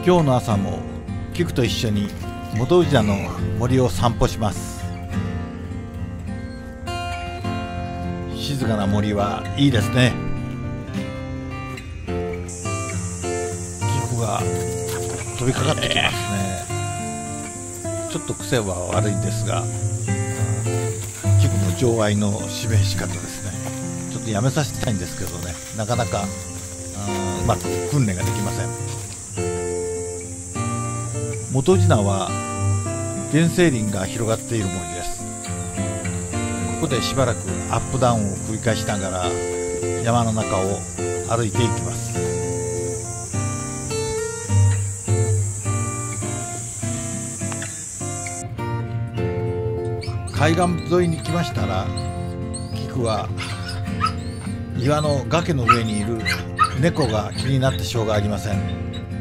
今日の朝もキクと一緒に本宇治の森を散歩します。静かな森はいいですね。キクが飛びかかってきますね。ちょっと癖は悪いんですが、キクの情愛の示し方ですね。ちょっとやめさせたいんですけどね、なかなかうまく訓練ができません。本宇治名は原生林が広がっている森です。ここでしばらくアップダウンを繰り返しながら山の中を歩いていきます。海岸沿いに来ましたら、キクは岩の崖の上にいる猫が気になってしょうがありません。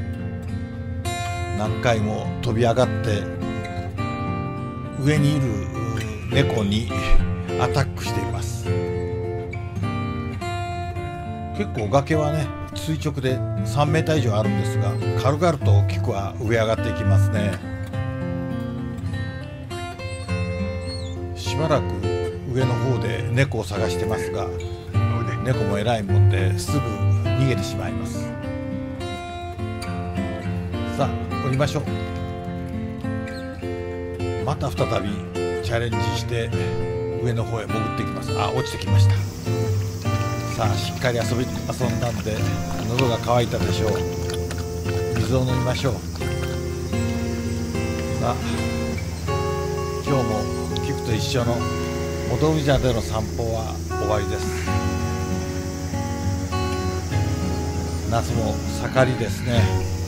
何回も飛び上がって上にいる猫にアタックしています。結構崖はね、垂直で3メーター以上あるんですが、軽々とキクは上上がっていきますね。しばらく上の方で猫を探してますが、猫も偉いもんですぐ逃げてしまいます。さあ降りましょう。また再びチャレンジして上の方へ潜っていきます。あ、落ちてきました。さあしっかり遊んだんで喉が渇いたでしょう。水を飲みましょう。さあ今日もキクと一緒の本宇治での散歩は終わりです。夏も盛りですね。